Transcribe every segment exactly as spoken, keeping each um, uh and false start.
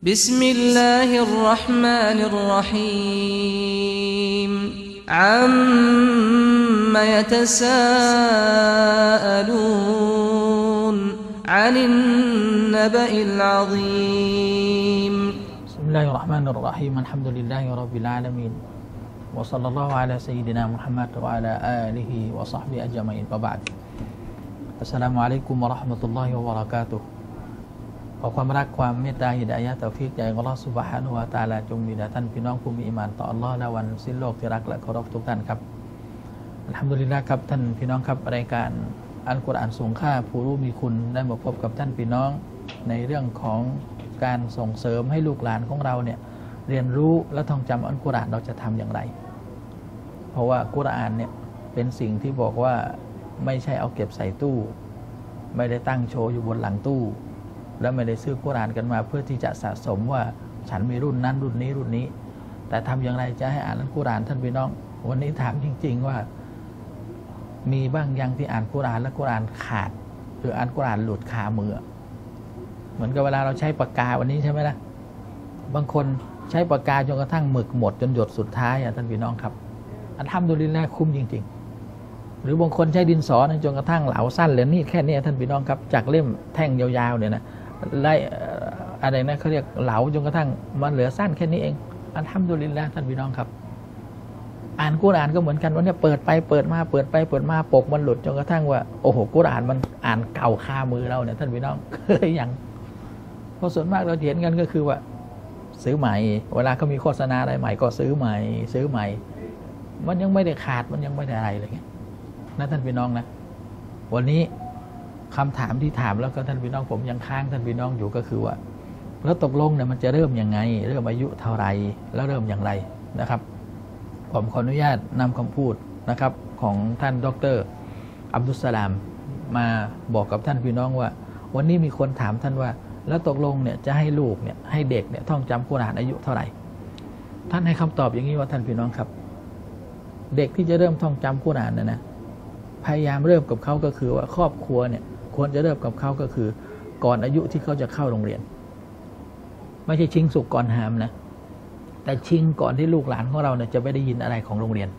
بسم الله الرحمن الرحيم عم يتساءلون عن النبأ العظيم بسم الله الرحمن الرحيم الحمد لله رب العالمين وصلى الله على سيدنا محمد وعلى آله وصحبه أجمعين وبعد السلام عليكم ورحمة الله وبركاتهขอความรักความเมตตาฮิดายะห์เตาฟีกจากอัลเลาะห์ซุบฮานะฮูวะตะอาลาจงมีแด่ท่านพี่น้องผู้มีอีหม่านต่ออัลเลาะห์และวันสิ้นโลกที่รักและเคารพทุกท่านครับอัลฮัมดุลิลละห์ครับท่านพี่น้องครับรายการอัลกุรอานสูงค่าผู้รู้มีคุณได้มาพบกับท่านพี่น้องในเรื่องของการส่งเสริมให้ลูกหลานของเราเนี่ยเรียนรู้และท่องจำอัลกุรอานเราจะทำอย่างไรเพราะว่ากุรอานเนี่ยเป็นสิ่งที่บอกว่าไม่ใช่เอาเก็บใส่ตู้ไม่ได้ตั้งโชว์อยู่บนหลังตู้แล้วไม่ได้ซื้อกุรอานกันมาเพื่อที่จะสะสมว่าฉันมีรุ่นนั้นรุ่นนี้รุ่นนี้แต่ทำอย่างไรจะให้อ่านอัลกุรอานท่านพี่น้องวันนี้ถามจริงๆว่ามีบ้างยังที่อ่านกุรอานแล้วกุรอานขาดหรืออ่านกุรอานหลุดคามือเหมือนกับเวลาเราใช้ปากกาวันนี้ใช่ไหมล่ะบางคนใช้ปากกาจนกระทั่งหมึกหมดจนหยดสุดท้ายอ่ะท่านพี่น้องครับอัลฮัมดุลิลละห์คุ้มจริงๆหรือบางคนใช้ดินสอจนกระทั่งเหลาสั้นเหลือนี่แค่นี้ท่านพี่น้องครับจากเล่มแท่งยาวๆเนี่ยนะไล่อะไรนะเขาเรียกเหลาจนกระทั่งมันเหลือสั้นแค่นี้เองอัลฮัมดุลิลละห์ท่านพี่น้องครับอ่านกุรอานก็เหมือนกันวันนี้เปิดไปเปิดมาเปิดไปเปิดมาปกมันหลุดจนกระทั่งว่าโอ้โหกุรอานมันอ่านเก่าคามือเราเนี่ยท่านพี่น้องเคยอย่างเพราะส่วนมากเราเห็นกันก็คือว่าซื้อใหม่เวลาเขามีโฆษณาอะไรใหม่ก็ซื้อใหม่ซื้อใหม่มันยังไม่ได้ขาดมันยังไม่ได้อะไรเลยนะท่านพี่น้องนะวันนี้คำถามที่ถามแล้วก็ท่านพี่น้องผมยังค้างท่านพี่น้องอยู่ก็คือว่าแล้วตกลงเนี่ยมันจะเริ่มยังไงเริ่มอายุเท่าไรแล้วเริ่มอย่างไรนะครับผมขออนุญาตนำคำพูดนะครับของท่านดร.อับดุลสลามมาบอกกับท่านพี่น้องว่าวันนี้มีคนถามท่านว่าแล้วตกลงเนี่ยจะให้ลูกเนี่ยให้เด็กเนี่ยท่องจำกุรอานอายุเท่าไหร่ท่านให้คำตอบอย่างนี้ว่าท่านพี่น้องครับเด็กที่จะเริ่มท่องจำกุรอานเนี่ยนะพยายามเริ่มกับเขาก็คือว่าครอบครัวเนี่ยควรจะเริ่มกับเขาก็คือก่อนอายุที่เขาจะเข้าโรงเรียนไม่ใช่ชิงสุกก่อนหามนะแต่ชิงก่อนที่ลูกหลานของเราเนี่ยจะไม่ได้ยินอะไรของโรงเรียน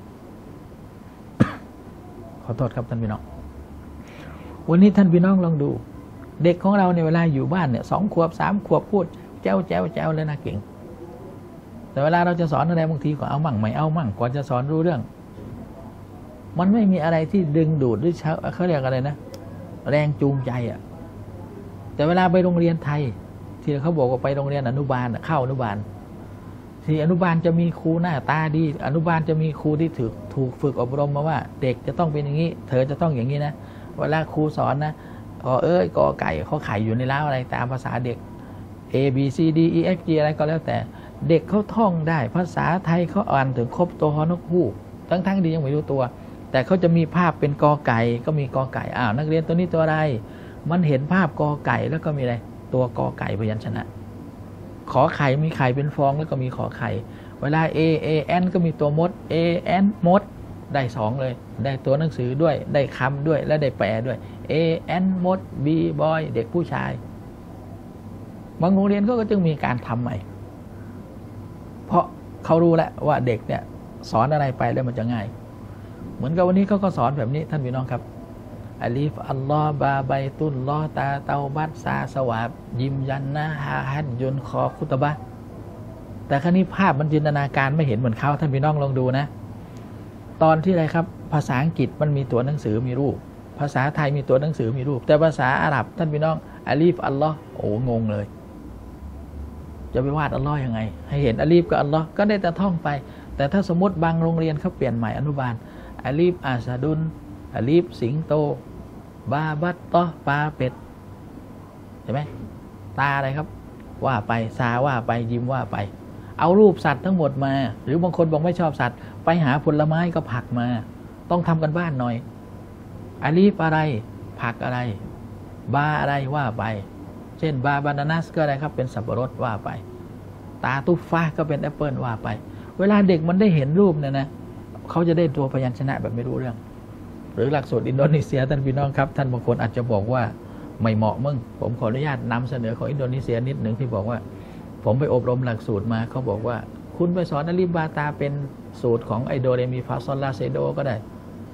ขอโทษครับท่านพี่น้องวันนี้ท่านพี่น้องลองดูเด็กของเราในเวลาอยู่บ้านเนี่ยสองขวบสามขวบพูดแจ้วแจ้วแจ้วเลยนะเก่งแต่เวลาเราจะสอนอะไรบางทีก็เอามั่งไม่เอามั่งกว่าจะสอนรู้เรื่องมันไม่มีอะไรที่ดึงดูดหรือเขาเรียกอะไรนะแรงจูงใจอ่ะแต่เวลาไปโรงเรียนไทยที่เขาบอกว่าไปโรงเรียนอนุบาลเข้าอนุบาลที่อนุบาลจะมีครูหน้าตาดีอนุบาลจะมีครูที่ถูกถูกฝึกอบรมมาว่าเด็กจะต้องเป็นอย่างนี้เธอจะต้องอย่างนี้นะเวลาครูสอนนะกอเอ้ยกอไก่เขาไข่อยู่ในล้าวอะไรตามภาษาเด็ก A B C D E F G อะไรก็แล้วแต่เด็กเขาท่องได้ภาษาไทยเขาอ่านถึงครบตัวฮอนกฮูกทั้งทั้งดียังไม่รู้ตัวแต่เขาจะมีภาพเป็นกอไก่ก็มีกอไก่อ้าวนักเรียนตัวนี้ตัวอะไรมันเห็นภาพกอไก่แล้วก็มีอะไรตัวกอไก่พยัญชนะขอไข่มีไข่เป็นฟองแล้วก็มีขอไข่เวลา A A N ก็มีตัวมด A N มดได้สองเลยได้ตัวหนังสือด้วยได้คำด้วยและได้แปลด้วย A N มด B บอยเด็กผู้ชายบางโรงเรียนก็จึงมีการทำใหม่เพราะเขารู้แล้วว่าเด็กเนี่ยสอนอะไรไปแล้วมันจะง่ายเหมือนกับวันนี้เขาก็สอนแบบนี้ท่านพี่น้องครับอาลีฟอัลลอฮ์บาไบตุลลอตาเตาบัตซาสวาบยิมยันนะฮาฮัดยุนคอคุตบะแต่ครั้นี้ภาพมันจินตนาการไม่เห็นเหมือนเขาท่านพี่น้องลองดูนะตอนที่อะไรครับภาษาอังกฤษมันมีตัวหนังสือมีรูปภาษาไทยมีตัวหนังสือมีรูปแต่ภาษาอาหรับท่านพี่น้องอาลีฟอัลลอฮ์โอ้งงเลยจะไปวาดอัลลอฮ์ยังไงให้เห็นอาลีฟกับอัลลอฮ์ก็ได้แต่ท่องไปแต่ถ้าสมมติบางโรงเรียนเขาเปลี่ยนใหม่อนุบาลอาลีฟอาซาดุนอาลีฟสิงโตบาบัตตอปลาเป็ดใช่ไหมตาอะไรครับว่าไปซาว่าไปยิ้มว่าไปเอารูปสัตว์ทั้งหมดมาหรือบางคนบอกไม่ชอบสัตว์ไปหาผลไม้ก็ผักมาต้องทำกันบ้านหน่อยอาลีฟอะไรผักอะไรบาอะไรว่าไปเช่นบาบานานัสก็อะไรครับเป็นสับปะรดว่าไปตาตุฟ้าก็เป็นแอปเปิลว่าไปเวลาเด็กมันได้เห็นรูปเนี่ยนะเขาจะได้ตัวพยัญชนะแบบไม่รู้เรื่องหรือหลักสูตรอินโดนีเซียท่านพี่น้องครับท่านบางคนอาจจะบอกว่าไม่เหมาะมึงผมขออนุญาตนำเสนอของอินโดนีเซียนิดหนึ่งที่บอกว่าผมไปอบรมหลักสูตรมาเขาบอกว่าคุณไปสอนอลิบาตาเป็นสูตรของไอโดเรมีฟาซอลลาเซโดก็ได้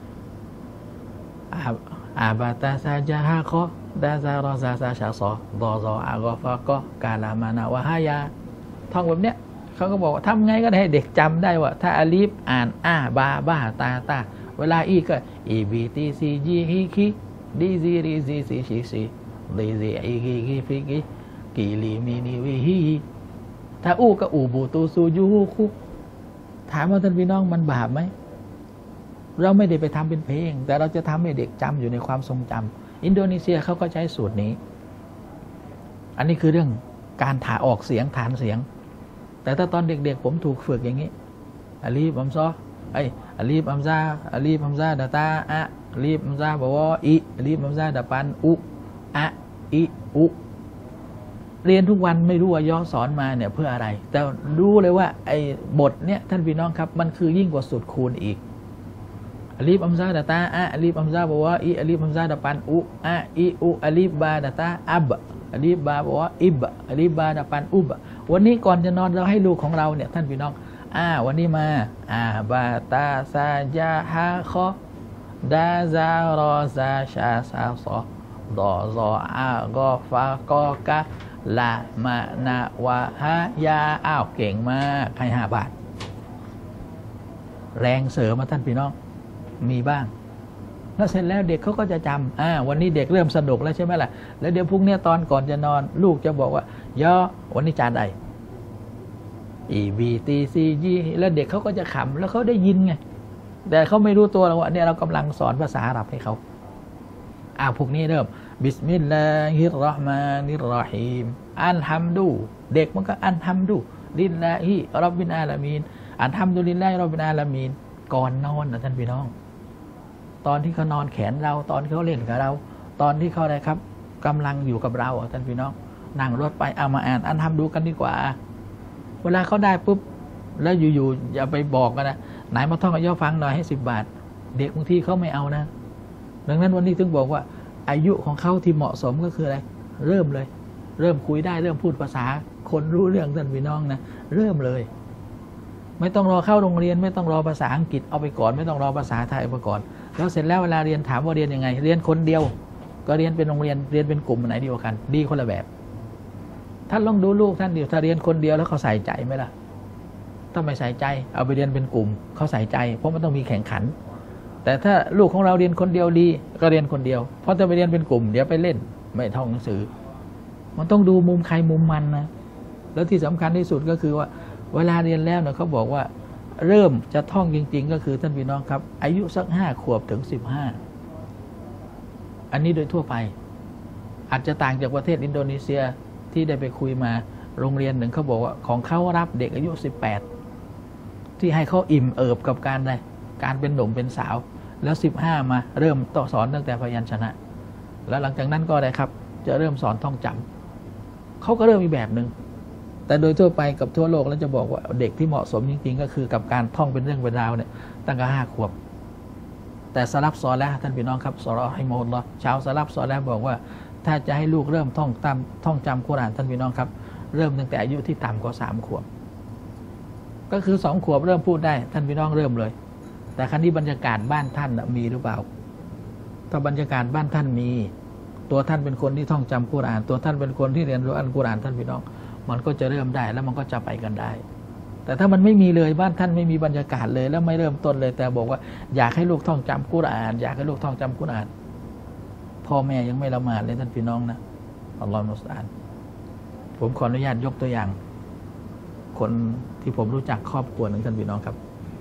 อาอาบาตาซาจาฮาโคดาซารอซาซาชาซอดอซออากอฟาโกกาลามานาวะฮายาท่องแบบเนี้ยเขาก็บอกว่าทำไงก็ได้ให้เด็กจำได้ว่าถ้าอลิฟอ่านอาบาบาตาตาเวลาอีก็อีบีตีซีจีฮิคิดีซีรีซีซีชีซีดีซีอีกิกิฟิกิกิลีมีนีวิฮิถ้าอู้ก็อูบูตูซูยูฮูคุถามว่าท่านพี่น้องมันบาปไหมเราไม่ได้ไปทำเป็นเพลงแต่เราจะทำให้เด็กจำอยู่ในความทรงจำอินโดนีเซียเขาก็ใช้สูตรนี้อันนี้คือเรื่องการถ่าออกเสียงฐานเสียงแต่ถ้าตอนเด็กๆผมถูกฝึกอย่างนี้อาลีฟอัมซอไออาลีฟอัมซาอาลีฟอัมซาดาตาอะอาลีฟอัมซาบอกว่าอิอาลีฟอัมซาดาปันอุอะอิอุเรียนทุกวันไม่รู้ว่าย่อสอนมาเนี่ยเพื่ออะไรแต่รู้เลยว่าไอ้บทเนี่ยท่านพี่น้องครับมันคือยิ่งกว่าสูตรคูณอีกอาลีฟอัมซาดาตาอะอาลีฟอัมซาบอกว่าอิอาลีฟอัมซาดาปันอุอะอิอุอาลีฟบาดาตาอับอาลีฟบาบอกว่าอิบอาลีฟบาดาปันอุบวันนี้ก่อนจะนอนเราให้ลูกของเราเนี่ยท่านพี่น้องอ่าวันนี้มาอาบาตาซาจาฮาคอดาซารอซาชาซาซอดอซออากอฟากอกะลามานาวะฮายาอ้าวเก่งมากให้ห้าบาทแรงเสริมมาท่านพี่น้องมีบ้างแล้วเสร็จแล้วเด็กเขาก็จะจำอ่าวันนี้เด็กเริ่มสนุกแล้วใช่ไหมล่ะแล้วเดี๋ยวพรุ่งนี้ตอนก่อนจะนอนลูกจะบอกว่าย่อวันนี้จานใดอีบีตีซีจีแล้วเด็กเขาก็จะขำแล้วเขาได้ยินไงแต่เขาไม่รู้ตัวว่าเนี่ยเรากำลังสอนภาษาอาหรับให้เขาอ่าพวกนี้เริ่มบิสมิลลาฮิรเราะห์มานิรเราะฮีมอัลฮัมดุเด็กมันก็อัลฮัมดุลิลลาฮิร็อบบิลอาลามีนอัลฮัมดุลิลลาฮิร็อบบิลอาลามีนก่อนนอนนะท่านพี่น้องตอนที่เขานอนแขนเราตอนที่เขาเล่นกับเราตอนที่เขาอะไรครับกำลังอยู่กับเราท่านพี่น้องนั่งรถไปเอามาอ่านอัลฮัมดุกันดีกว่าเวลาเขาได้ปุ๊บแล้วอยู่ๆอย่าไปบอกกันนะไหนมาท่องย่อฟังหน่อยให้สิบบาทเด็กบางทีเขาไม่เอานะดังนั้นวันนี้ถึงบอกว่าอายุของเขาที่เหมาะสมก็คืออะไรเริ่มเลยเริ่มคุยได้เริ่มพูดภาษาคนรู้เรื่องท่านพี่น้องนะเริ่มเลยไม่ต้องรอเข้าโรงเรียนไม่ต้องรอภาษาอังกฤษเอาไปก่อนไม่ต้องรอภาษาไทยเอาไปก่อนแล้วเสร็จแล้วเวลาเรียนถามว่าเรียนยังไงเรียนคนเดียวก็เรียนเป็นโรงเรียนเรียนเป็นกลุ่มไหนดีกว่ากันดีคนละแบบท่านลองดูลูกท่านดิถ้าเรียนคนเดียวแล้วเขาใส่ใจไหมล่ะถ้าไม่ใส่ใจเอาไปเรียนเป็นกลุ่มเขาใส่ใจเพราะมันต้องมีแข่งขันแต่ถ้าลูกของเราเรียนคนเดียวดีก็เรียนคนเดียวเพราะถ้าไปเรียนเป็นกลุ่มเดี๋ยวไปเล่นไม่ท่องหนังสือมันต้องดูมุมใครมุมมันนะแล้วที่สำคัญที่สุดก็คือว่าเวลาเรียนแล้วเนี่ยเขาบอกว่าเริ่มจะท่องจริงๆก็คือท่านพี่น้องครับอายุสักห้าขวบถึงสิบห้าอันนี้โดยทั่วไปอาจจะต่างจากประเทศอินโดนีเซียที่ได้ไปคุยมาโรงเรียนหนึ่งเขาบอกว่าของเขารับเด็กอายุสิบแปดที่ให้เขาอิ่มเอิบกับการใดการเป็นหนุ่มเป็นสาวแล้วสิบห้ามาเริ่มต่อสอนตั้งแต่พยัญชนะแล้วหลังจากนั้นก็ได้ครับจะเริ่มสอนท่องจำเขาก็เริ่มอีกแบบหนึ่งแต่โดยทั่วไปกับทั่วโลกแล้วจะบอกว่าเด็กที่เหมาะสมจริงๆก็คือกับการท่องเป็นเรื่องเป็นราวเนี่ยตั้งแต่ห้าขวบแต่สลับซอแล้วท่านพี่น้องครับซอลฮิมอฮุลลอฮ์ชาวสลับซอแล้วบอกว่าถ้าจะให้ลูกเริ่มท่องตามท่องจำกุรอานท่านพี่น้องครับเริ่มตั้งแต่อายุที่ต่ำกว่าสามขวบก็คือสองขวบเริ่มพูดได้ท่านพี่น้องเริ่มเลยแต่ครั้นี้บรรยากาศบ้านท่านมีหรือเปล่าถ้าบรรยากาศบ้านท่านมีตัวท่านเป็นคนที่ท่องจำกุรอานตัวท่านเป็นคนที่เรียนรู้อัลกุรอานท่านพี่น้องมันก็จะเริ่มได้แล้วมันก็จะไปกันได้แต่ถ้ามันไม่มีเลยบ้านท่านไม่มีบรรยากาศเลยแล้วไม่เริ่มต้นเลยแต่บอกว่าอยากให้ลูกท่องจำกุรอานอยากให้ลูกท่องจำกุรอานพ่อแม่ยังไม่ละหมาดเลยท่านพี่น้องนะอัลลอฮฺมุสตาอันผมขออนุญาตยกตัวอย่างคนที่ผมรู้จักครอบครัวหนึ่งท่านพี่น้องครับ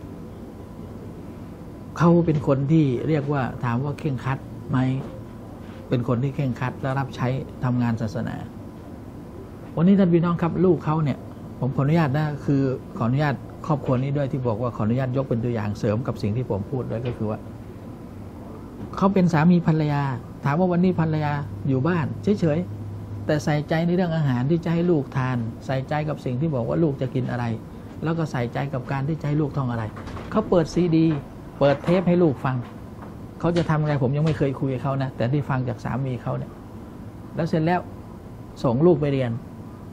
เขาเป็นคนที่เรียกว่าถามว่าเคร่งครัดไหมเป็นคนที่เคร่งครัดและรับใช้ทำงานศาสนาวันนี้ท่านพี่น้องครับลูกเขาเนี่ยผมขออนุญาตนะคือขออนุญาตครอบครัวนี้ด้วยที่บอกว่าขออนุญาตยกเป็นตัวอย่างเสริมกับสิ่งที่ผมพูดด้วยก็คือว่าเขาเป็นสามีภรรยาถามว่าวันนี้ภรรยาอยู่บ้านเฉยๆแต่ใส่ใจในเรื่องอาหารที่จะให้ลูกทานใส่ใจกับสิ่งที่บอกว่าลูกจะกินอะไรแล้วก็ใส่ใจกับการที่จะให้ลูกท่องอะไรเขาเปิดซีดีเปิดเทปให้ลูกฟังเขาจะทำอะไรผมยังไม่เคยคุยกับเขานะแต่ที่ฟังจากสามีเขาเนี่ยแล้วเสร็จแล้วส่งลูกไปเรียน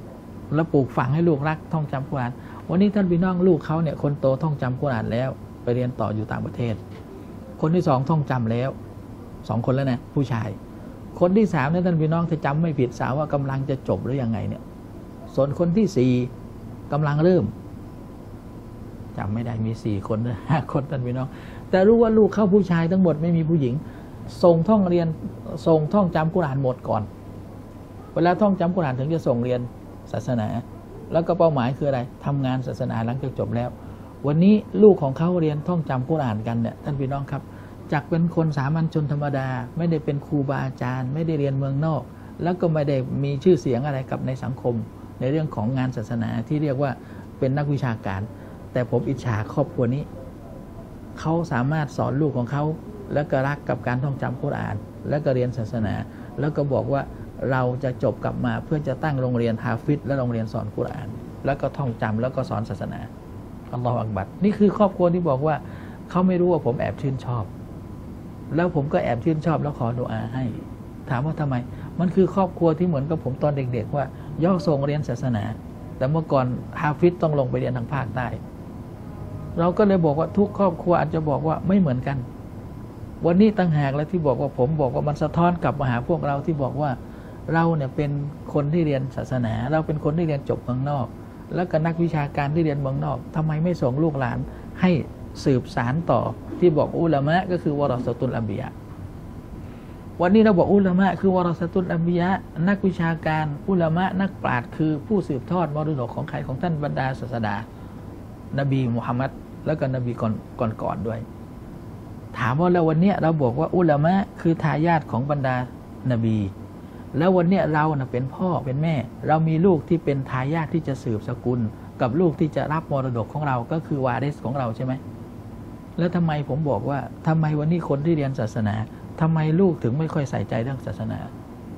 แล้วปลูกฝังให้ลูกรักท่องจำกุรอานวันนี้ท่านพี่น้องลูกเขาเนี่ยคนโตท่องจำกุรอานแล้วไปเรียนต่ออยู่ต่างประเทศคนที่สองท่องจำแล้วสองคนแล้วนะผู้ชายคนที่สามเนี่ยท่านพี่น้องถ้าจำไม่ผิดสาวว่ากำลังจะจบหรือยังไงเนี่ยส่วนคนที่สี่กำลังเริ่มจำไม่ได้มีสี่คนหรือห้าคนท่านพี่น้องแต่รู้ว่าลูกเข้าผู้ชายทั้งหมดไม่มีผู้หญิงส่งท่องเรียนส่งท่องจำกุรอานหมดก่อนเวลาท่องจำกุรอานถึงจะส่งเรียนศาสนาแล้วก็เป้าหมายคืออะไรทำงานศาสนาหลังจากจบแล้ววันนี้ลูกของเขาเรียนท่องจำกุรอานกันเนี่ยท่านพี่น้องครับจากเป็นคนสามัญชนธรรมดาไม่ได้เป็นครูบาอาจารย์ไม่ได้เรียนเมืองนอกแล้วก็ไม่ได้มีชื่อเสียงอะไรกับในสังคมในเรื่องของงานศาสนาที่เรียกว่าเป็นนักวิชาการแต่ผมอิจฉาครอบครัวนี้เขาสามารถสอนลูกของเขาแล้วก็รักกับการท่องจำกุรอานแล้วก็เรียนศาสนาแล้วก็บอกว่าเราจะจบกลับมาเพื่อจะตั้งโรงเรียนฮาฟิซและโรงเรียนสอนกุรอานแล้วก็ท่องจำแล้วก็สอนศาสนาอัลลอฮฺอักบัรนี่คือครอบครัวที่บอกว่าเขาไม่รู้ว่าผมแอบชื่นชอบแล้วผมก็แอบชื่นชอบแล้วขอดุอาให้ถามว่าทำไมมันคือครอบครัวที่เหมือนกับผมตอนเด็กๆว่าย่อส่งเรียนศาสนาแต่เมื่อก่อนฮาฟิซต้องลงไปเรียนทางภาคใต้เราก็เลยบอกว่าทุกครอบครัวอาจจะบอกว่าไม่เหมือนกันวันนี้ตั้งหากแล้วที่บอกว่าผมบอกว่ามันสะท้อนกลับมาหาพวกเราที่บอกว่าเราเนี่ยเป็นคนที่เรียนศาสนาเราเป็นคนที่เรียนจบเมืองนอกแล้วก็นักวิชาการที่เรียนเมืองนอกทำไมไม่ส่งลูกหลานให้สืบสารต่อที่บอกอุลามะก็คือวารอซาตุลอัมบิยะวันนี้เราบอกอุลามะคือวารอซาตุลอัมบิยะนักวิชาการอุลามะนักปราชญ์คือผู้สืบทอดมรดกของใครของท่านบรรดาศาสดานบีมุฮัมมัดแล้วก็นบีก่อนก่อนๆด้วยถามว่าแล้ววันนี้เราบอกว่าอุลามะคือทายาทของบรรดานบีแล้ววันนี้เรานะเป็นพ่อเป็นแม่เรามีลูกที่เป็นทายาทที่จะสืบสกุลกับลูกที่จะรับมรดกของเราก็คือวาริสของเราใช่ไหมแล้วทำไมผมบอกว่าทำไมวันนี้คนที่เรียนศาสนาทำไมลูกถึงไม่ค่อยใส่ใจเรื่องศาสนา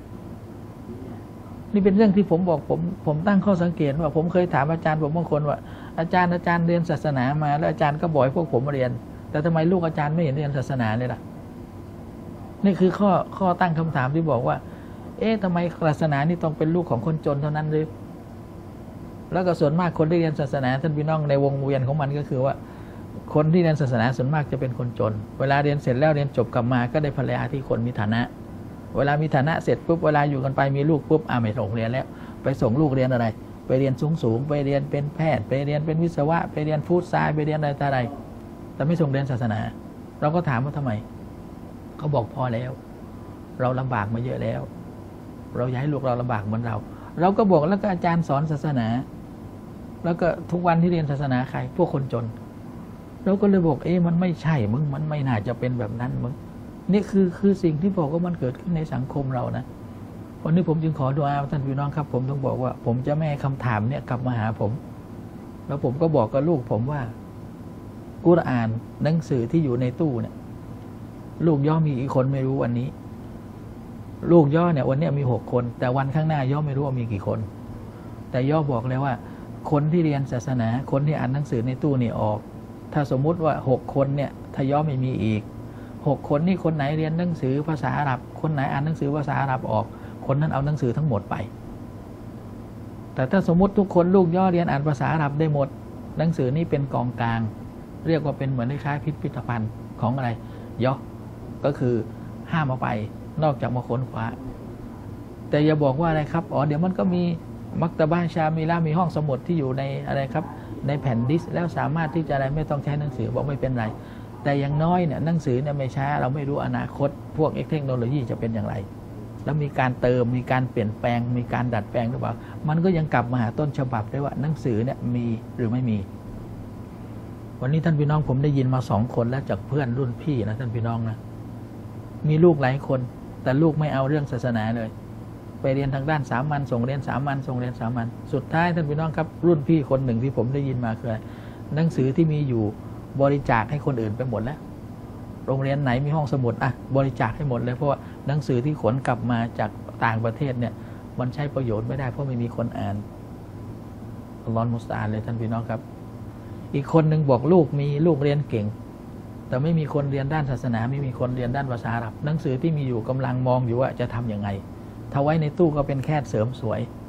นี่เป็นเรื่องที่ผมบอกผมผมตั้งข้อสังเกตว่าผมเคยถามอาจารย์ผมบางคนว่าอาจารย์อาจารย์เรียนศาสนามาแล้วอาจารย์ก็บอกให้พวกผมเรียนแต่ทำไมลูกอาจารย์ไม่เห็นเรียนศาสนาเลยล่ะนี่คือข้อข้อตั้งคำถามที่บอกว่าเอ๊ะทำไมศาสนานี่ต้องเป็นลูกของคนจนเท่านั้นหรือแล้วก็ส่วนมากคนที่เรียนศาสนาท่านพี่น้องในวงเวียนของมันก็คือว่าคนที่เรียนศาสนาส่วนมากจะเป็นคนจนเวลาเรียนเสร็จแล้วเรียนจบกลับมาก็ได้ภรรยาที่คนมีฐานะเวลามีฐานะเสร็จปุ๊บเวลาอยู่กันไปมีลูกปุ๊บอ่าไม่ส่งเรียนแล้วไปส่งลูกเรียนอะไรไปเรียนสูงสูงไปเรียนเป็นแพทย์ไปเรียนเป็นวิศวะไปเรียนฟู้ดไซน์ไปเรียนอะไรต่ออะไรแต่ไม่ส่งเรียนศาสนาเราก็ถามว่าทำไมเขาบอกพอแล้วเราลำบากมาเยอะแล้วเราอยากให้ลูกเราลำบากเหมือนเราเราก็บอกแล้วก็อาจารย์สอนศาสนาแล้วก็ทุกวันที่เรียนศาสนาใครพวกคนจนเราก็เลยบอกเอ๊ะมันไม่ใช่มึงมันไม่น่าจะเป็นแบบนั้นมึงนี่คือคือสิ่งที่บอกว่ามันเกิดขึ้นในสังคมเรานะวันนี้ผมจึงขอดุอาท่านพี่น้องครับผมต้องบอกว่าผมจะไม่ให้คำถามเนี่ยกลับมาหาผมแล้วผมก็บอกกับลูกผมว่ากุรอานหนังสือที่อยู่ในตู้เนี่ยลูกย่อมีกี่คนไม่รู้วันนี้ลูกย่อเนี่ยวันนี้มีหกคนแต่วันข้างหน้าย่อไม่รู้ว่ามีกี่คนแต่ย่อบอกเลยว่าคนที่เรียนศาสนาคนที่อ่านหนังสือในตู้นี่ออกถ้าสมมุติว่าหกคนเนี่ยถ้าย่อไม่มีอีกหกคนนี่คนไหนเรียนหนังสือภาษาอาหรับคนไหนอ่านหนังสือภาษาอาหรับออกคนนั้นเอาหนังสือทั้งหมดไปแต่ถ้าสมมุติทุกคนลูกย่อเรียนอ่านภาษาอาหรับได้หมดหนังสือนี่เป็นกองกลางเรียกว่าเป็นเหมือนคล้ายๆพิพิธภัณฑ์ของอะไรย่อก็คือห้ามเอาไปนอกจากมาค้นคว้าแต่อย่าบอกว่าอะไรครับอ๋อเดี๋ยวมันก็มีมักตะบะชามิลามีห้องสมุดที่อยู่ในอะไรครับในแผ่นดิสแล้วสามารถที่จะอะไรไม่ต้องใช้หนังสือบอกไม่เป็นไรแต่อย่างน้อยเนี่ยหนังสือเนี่ยไม่ช้าเราไม่รู้อนาคตพวกเทคโนโลยีจะเป็นอย่างไรแล้วมีการเติมมีการเปลี่ยนแปลงมีการดัดแปลงหรือเปล่ามันก็ยังกลับมาหาต้นฉบับได้ว่าหนังสือเนี่ยมีหรือไม่มีวันนี้ท่านพี่น้องผมได้ยินมาสองคนแล้วจากเพื่อนรุ่นพี่นะท่านพี่น้องนะมีลูกหลายคนแต่ลูกไม่เอาเรื่องศาสนาเลยไปเรียนทางด้านสามัญส่งเรียนสามัญส่งเรียนสามัญสุดท้ายท่านพี่น้องครับรุ่นพี่คนหนึ่งที่ผมได้ยินมาคือหนังสือที่มีอยู่บริจาคให้คนอื่นไปหมดแล้วโรงเรียนไหนมีห้องสมุดอ่ะบริจาคให้หมดเลยเพราะว่าหนังสือที่ขนกลับมาจากต่างประเทศเนี่ยมันใช้ประโยชน์ไม่ได้เพราะไม่มีคนอ่านอัลลอฮฺมุสตาอันเลยท่านพี่น้องครับอีกคนหนึ่งบอกลูกมีลูกเรียนเก่งแต่ไม่มีคนเรียนด้านศาสนาไม่มีคนเรียนด้านภาษาอาหรับหนังสือที่มีอยู่กำลังมองอยู่ว่าจะทํำยังไงถ้าไว้ในตู้ก็เป็นแค่เสริมสวย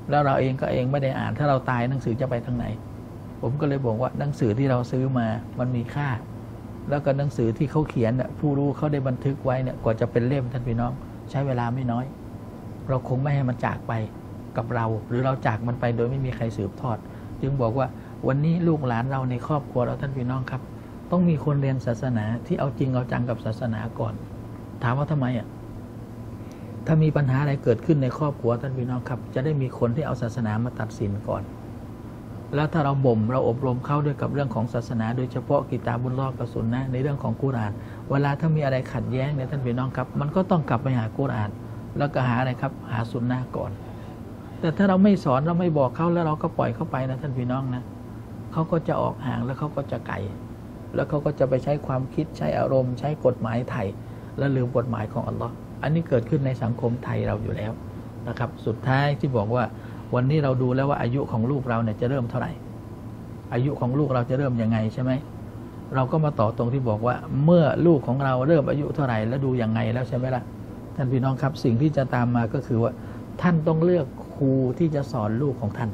แล้วเราเองก็เองไม่ได้อ่านถ้าเราตายหนังสือจะไปทางไหนผมก็เลยบอกว่าหนังสือที่เราซื้อมามันมีค่าแล้วก็หนังสือที่เขาเขียนเนี่ยผู้รู้เขาได้บันทึกไว้เนี่ยกว่าจะเป็นเล่มท่านพี่น้องใช้เวลาไม่น้อยเราคงไม่ให้มันจากไปกับเราหรือเราจากมันไปโดยไม่มีใครสืบทอดจึงบอกว่าวันนี้ลูกหลานเราในครอบครัวเราท่านพี่น้องครับต้องมีคนเรียนศาสนาที่เอาจริงเอาจังกับศาสนาก่อนถามว่าทำไมอ่ะถ้ามีปัญหาอะไรเกิดขึ้นในครอบครัวท่านพี่น้องครับจะได้มีคนที่เอาศาสนามาตัดสินก่อนแล้วถ้าเราบ่มเราอบรมเข้าด้วยกับเรื่องของศาสนาโดยเฉพาะกิตาบุลลอฮ์กับสุนนะในเรื่องของกุรอานเวลาถ้ามีอะไรขัดแย้งเนี่ยท่านพี่น้องครับมันก็ต้องกลับไปหากุรอานแล้วก็หาอะไรครับหาสุนนะก่อนแต่ถ้าเราไม่สอนเราไม่บอกเขาแล้วเราก็ปล่อยเขาไปนะท่านพี่น้องนะเขาก็จะออกห่างแล้วเขาก็จะไกลแล้วเขาก็จะไปใช้ความคิดใช้อารมณ์ใช้กฎหมายไทยและลืมกฎหมายของอัลลอฮ์อันนี้เกิดขึ้นในสังคมไทยเราอยู่แล้วนะครับสุดท้ายที่บอกว่าวันนี้เราดูแล้วว่าอายุของลูกเราเนี่ยจะเริ่มเท่าไหร่อายุของลูกเราจะเริ่มยังไงใช่ไหมเราก็มาต่อตรงที่บอกว่าเมื่อลูกของเราเริ่มอายุเท่าไหร่แล้วดูยังไงแล้วใช่ไหมล่ะท่านพี่น้องครับสิ่งที่จะตามมาก็คือว่าท่านต้องเลือกครูที่จะสอนลูกของท่าน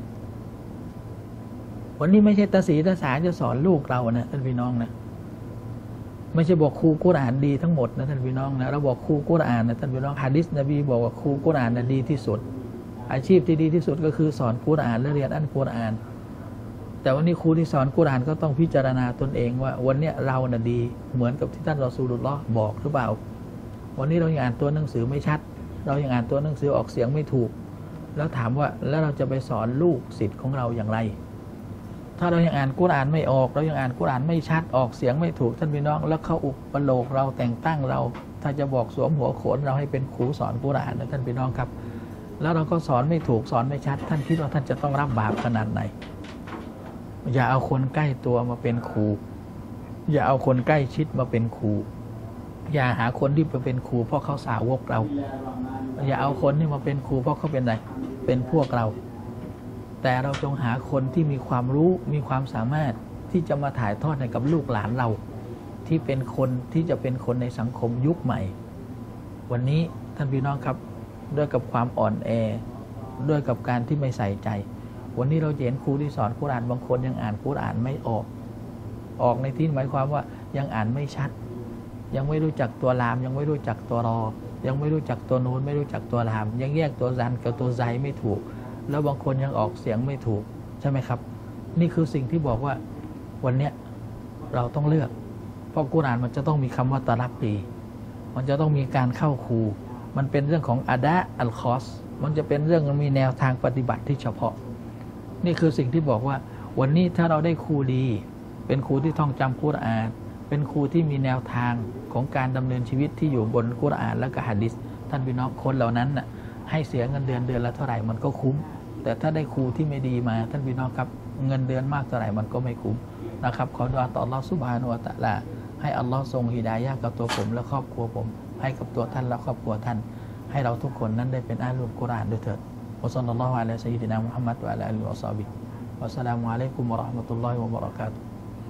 วันนี้ไม่ใช่ตาสีตาสาจะสอนลูกเรานะท่านพี่น้องนะไม่ใช่บอกครูกุรอานดีทั้งหมดนะท่านพี่น้องนะเราบอกครูกุรอานนะท่านพี่น้องหะดีษนบีบอกว่าครูกุรอานนะดีที่สุดอาชีพที่ดีที่สุดก็คือสอนกุรอานและเรียนอัลกุรอานแต่วันนี้ครูที่สอนกุรอานก็ต้องพิจารณาตนเองว่าวันนี้เราน่ะดีเหมือนกับที่ท่านรอซูลุลลอฮ์บอกหรือเปล่าวันนี้เรายังอ่านตัวหนังสือไม่ชัดเรายังอ่านตัวหนังสือออกเสียงไม่ถูกแล้วถามว่าแล้วเราจะไปสอนลูกศิษย์ของเราอย่างไรถ้าเรายังอ่านกุรอานไม่ออกเรายังอ่านกุรอานไม่ชัดออกเสียงไม่ถูกท่านพี่น้องแล้วเขาอุปโลกเราแต่งตั้งเราถ้าจะบอกสวมหัวโขนเราให้เป็นครูสอนกุรอานนะท่านพี่น้องครับแล้วเราก็สอนไม่ถูกสอนไม่ชัดท่านคิดว่าท่านจะต้องรับบาปขนาดไหนอย่าเอาคนใกล้ตัวมาเป็นครูอย่าเอาคนใกล้ชิดมาเป็นครูอย่าหาคนที่มาเป็นครูเพราะเขาสาวกเราอย่าเอาคนที่มาเป็นครูเพราะเขาเป็นอะไรเป็นพวกเราแต่เราจงหาคนที่มีความรู้มีความสามารถที่จะมาถ่ายทอดให้กับลูกหลานเราที่เป็นคนที่จะเป็นคนในสังคมยุคใหม่วันนี้ท่านพี่น้องครับด้วยกับความอ่อนแอด้วยกับการที่ไม่ใส่ใจวันนี้เราเห็นครูที่สอนกุรอานบางคนยังอ่านกุรอานไม่ออกออกในที่หมายความว่ายังอ่านไม่ชัดยังไม่รู้จักตัวลามยังไม่รู้จักตัวรอยังไม่รู้จักตัวนูนไม่รู้จักตัวลามยังแยกตัวซันกับตัวไซไม่ถูกแล้วบางคนยังออกเสียงไม่ถูกใช่ไหมครับนี่คือสิ่งที่บอกว่าวันนี้เราต้องเลือกเพราะกุรอานมันจะต้องมีคำว่าตะลักกีมันจะต้องมีการเข้าครูมันเป็นเรื่องของอะดะอัลคอสมันจะเป็นเรื่องมีแนวทางปฏิบัติที่เฉพาะนี่คือสิ่งที่บอกว่าวันนี้ถ้าเราได้ครูดีเป็นครูที่ท่องจำกุรอานเป็นครูที่มีแนวทางของการดำเนินชีวิตที่อยู่บนกุรอานและก็หะดีษท่านพี่น้องคนเหล่านั้นน่ะให้เสียเงินเดือนเดือนละเท่าไหร่มันก็คุ้มแต่ถ้าได้ครูที่ไม่ดีมาท่านพี่น้องครับเงินเดือนมากเท่าไหร่มันก็ไม่คุ้มนะครับขอดุอาต่ออัลเลาะห์ซุบฮานะฮูวะตะอาลาให้อัลเลาะห์ทรงฮิดายะห์กับตัวผมและครอบครัวผมให้กับตัวท่านและครอบครัวท่านให้เราทุกคนนั้นได้เป็นอาลุลกุรอานด้วยเถิดวะศ็อลลัลลอฮุอะลัยฮิซัยยิดินามุฮัมมัดวะอะลาอาลิฮิวะศอฮบิฮิวะสสลามุอะลัยกุมวะเราะห์มะตุลลอฮิวะบะเราะกาตุฮ์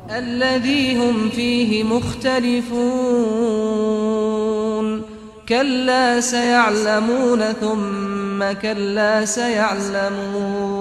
الذي هم فيه مختلفون كلا سيعلمون ثم كلا سيعلمون